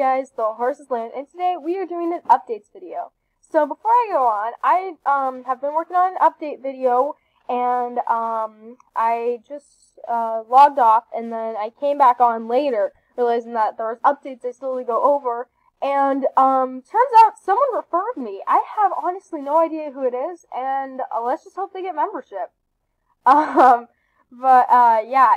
guys, the Horses Land, and today we are doing an updates video. So before I go on, I have been working on an update video, and I just logged off, and then I came back on later, realizing that there was updates I still need to go over, and turns out someone referred me. I have honestly no idea who it is, and let's just hope they get membership. Yeah,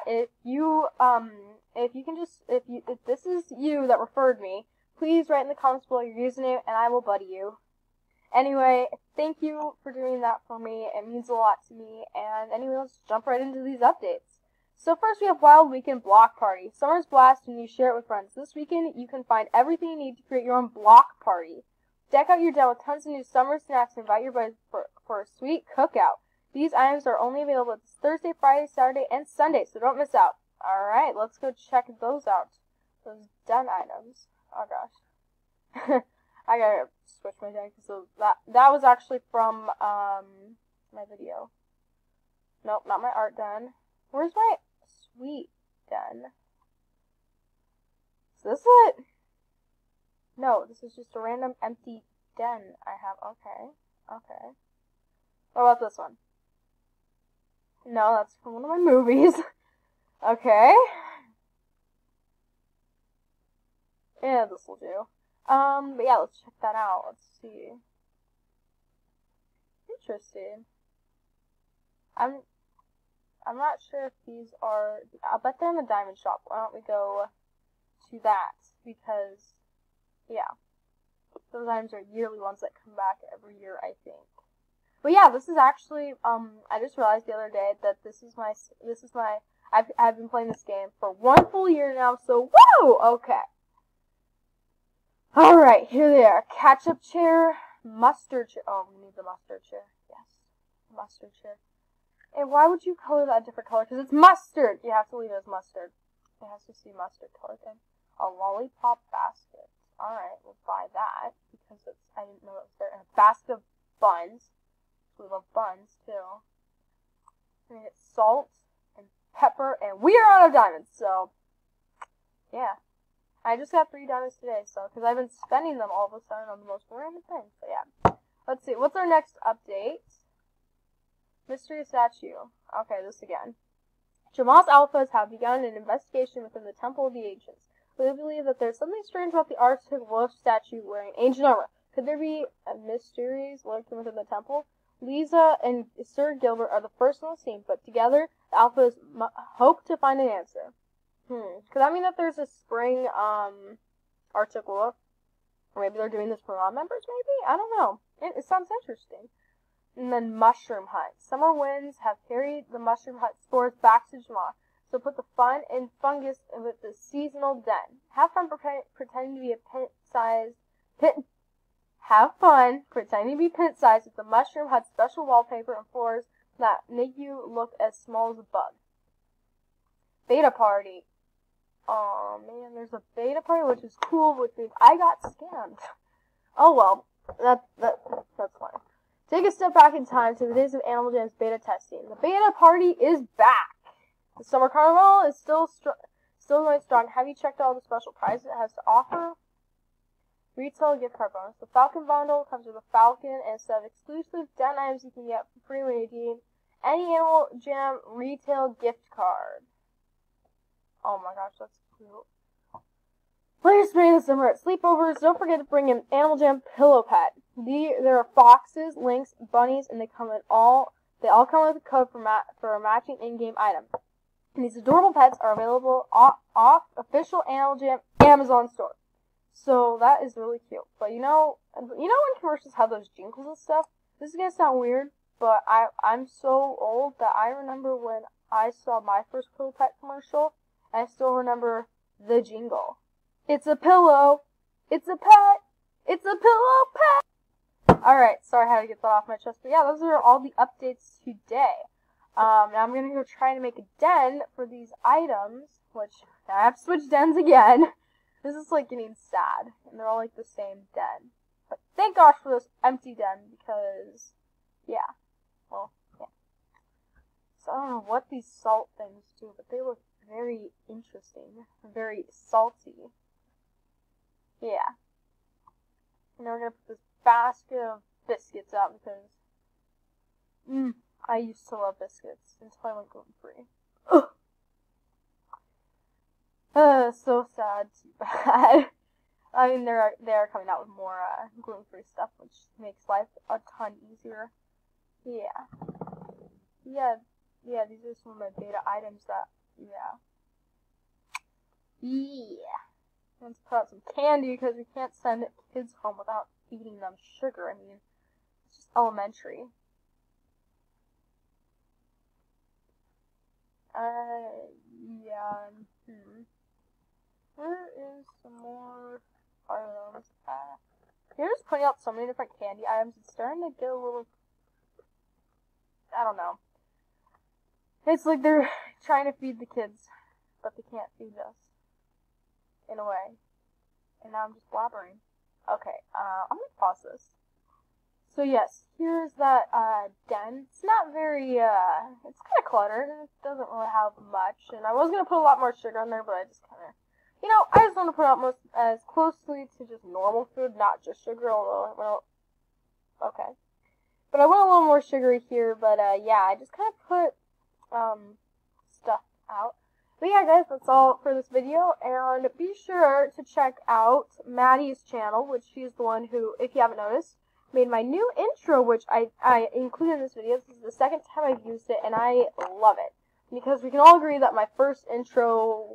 if this is you that referred me, please write in the comments below your username and I will buddy you. Anyway, thank you for doing that for me. It means a lot to me. And anyway, let's jump right into these updates. So first we have Wild Weekend Block Party. Summer's blast when you share it with friends. This weekend you can find everything you need to create your own block party. Deck out your den with tons of new summer snacks and invite your buddies for a sweet cookout. These items are only available this Thursday, Friday, Saturday, and Sunday, so don't miss out. Alright, let's go check those out. Those den items. Oh gosh. I gotta switch my den, so that was actually from my video. Nope, not my art den. Where's my sweet den? Is this it? No, this is just a random empty den I have. Okay. What about this one? No, that's from one of my movies. Okay. Yeah, this will do. But yeah, let's check that out. Let's see. Interesting. I'm not sure if these are. I'll bet they're in the diamond shop. Why don't we go to that? Because, yeah, those items are yearly ones that come back every year, I think. But yeah, this is actually, I just realized the other day that I've been playing this game for 1 full year now, so woo! Okay. Alright, here they are. Ketchup chair, mustard chair. Oh, we need the mustard chair. Yes, mustard chair. And why would you color that a different color? Because it's mustard! You have to leave it as mustard. It has to see mustard colored in. A lollipop basket. Alright, we'll buy that, because I didn't know it was there. And a basket of buns. We love buns, too. We get salt and pepper, and we are out of diamonds, so, yeah. I just got 3 diamonds today, so, because I've been spending them all of a sudden on the most random things, so yeah. Let's see, what's our next update? Mystery statue. Okay, this again. Jamal's Alphas have begun an investigation within the Temple of the Ancients. We believe that there's something strange about the Arctic wolf statue wearing ancient armor. Could there be mysteries lurking within the temple? Lisa and Sir Gilbert are the first on the scene, but together, the Alphas hope to find an answer. Could that mean that there's a spring, Arctic wolf? Or maybe they're doing this for non-members, maybe? I don't know. It sounds interesting. And then Mushroom Hunt. Summer winds have carried the Mushroom Hunt spores back to Jamal, so put the fun and fungus with the seasonal den. Have fun pretending to be pint-sized with the Mushroom Hut special wallpaper and floors that make you look as small as a bug. Beta party. Oh man, there's a beta party, which is cool, which means I got scammed. Oh well, that's fine. Take a step back in time to the days of Animal Jam's beta testing. The beta party is back. The summer carnival is still going strong. Have you checked all the special prizes it has to offer? Retail gift card bonus. The Falcon bundle comes with a Falcon and a set of exclusive den items you can get for free when you redeem any Animal Jam retail gift card. Oh my gosh, that's cute. Later spending the summer at sleepovers, don't forget to bring an Animal Jam pillow pet. There are foxes, lynx, bunnies, and they all come with a code for a matching in-game item. And these adorable pets are available off official Animal Jam Amazon store. So that is really cute. But you know when commercials have those jingles and stuff? This is gonna sound weird, but I'm so old that I remember when I saw my first Pillow Pet commercial, and I still remember the jingle. It's a pillow. It's a pet. It's a pillow pet. Alright, sorry I had to get that off my chest. But yeah, those are all the updates today. Now I'm gonna go try to make a den for these items, which I have to switch dens again. This is like getting sad, and they're all like the same den. But thank gosh for this empty den, because, yeah, well, yeah. So I don't know what these salt things do, but they look very interesting, very salty. Yeah. And then we're gonna put this basket of biscuits out because I used to love biscuits until I went gluten-free. So sad, too bad. I mean, they're coming out with more gluten-free stuff, which makes life a ton easier. Yeah, these are some of my beta items that, Let's put out some candy because we can't send kids home without feeding them sugar. I mean, it's just elementary. Where is some more items? You're just putting out so many different candy items. It's starting to get a little, I don't know. It's like they're trying to feed the kids, but they can't feed us. In a way. And now I'm just blabbering. Okay, I'm gonna pause this. So yes, here's that, den. It's not very, it's kind of cluttered, and it doesn't really have much, and I was gonna put a lot more sugar in there, but I just kinda, I just want to put out most, as closely to just normal food, not just sugar, although, okay. But I want a little more sugary here, but, yeah, I just kind of put, stuff out. But yeah, guys, that's all for this video, and be sure to check out Maddie's channel, which she's the one who, if you haven't noticed, made my new intro, which I included in this video. This is the second time I've used it, and I love it. Because we can all agree that my first intro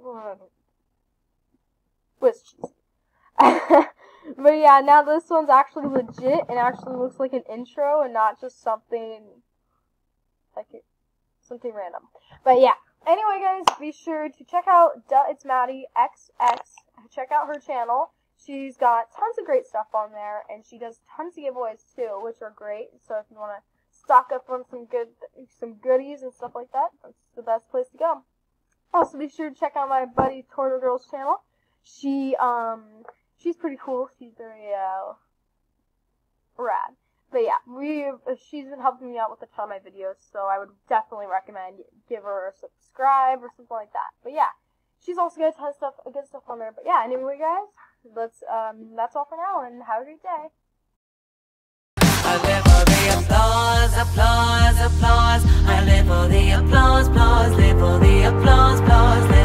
was cheesy. But yeah, now this one's actually legit, and actually looks like an intro, and not just something, something random. But yeah. Anyway, guys, be sure to check out It's Maddie XX. Check out her channel. She's got tons of great stuff on there, and she does tons of giveaways too, which are great. So if you want to stock up on some goodies and stuff like that, that's the best place to go. Also, be sure to check out my buddy Turtle Girl's channel. She's pretty cool. She's very rad. But yeah, she's been helping me out with a ton of my videos, so I would definitely recommend give her a subscribe or something like that. But yeah, she's also got a ton of good stuff on there. But yeah, anyway, guys, that's all for now, and have a great day. I live for the applause, applause, applause. I live for the applause, applause. Live for the applause, applause.